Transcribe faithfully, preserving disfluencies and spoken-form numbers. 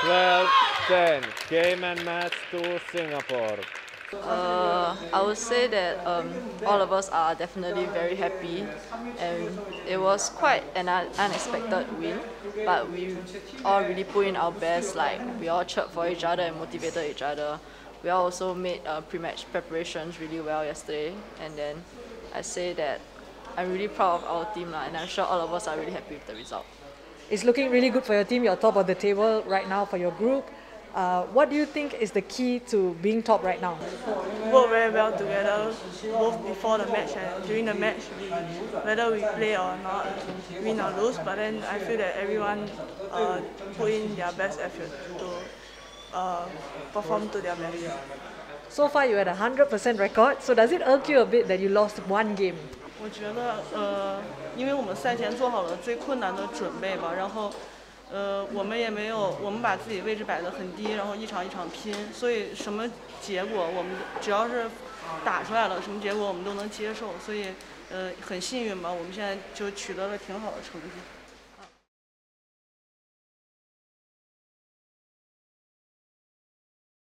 twelve ten. Game and match to Singapore. Uh, I would say that um, all of us are definitely very happy, and it was quite an un unexpected win, but we all really put in our best. Like, we all cheered for each other and motivated each other. We all also made uh, pre-match preparations really well yesterday, and then I say that I'm really proud of our team, and I'm sure all of us are really happy with the result. It's looking really good for your team. You're top of the table right now for your group. Uh, what do you think is the key to being top right now? Work very well together, both before the match and during the match. We, whether we play or not, win or lose, but then I feel that everyone uh, put in their best effort to uh, perform to their best. So far, you had a one hundred percent record. So does it irk you a bit that you lost one game? 我觉得，呃，因为我们赛前做好了最困难的准备吧，然后。 呃，我们也没有，我们把自己位置摆得很低，然后一场一场拼，所以什么结果我们只要是打出来了，什么结果我们都能接受，所以呃很幸运吧，我们现在就取得了挺好的成绩。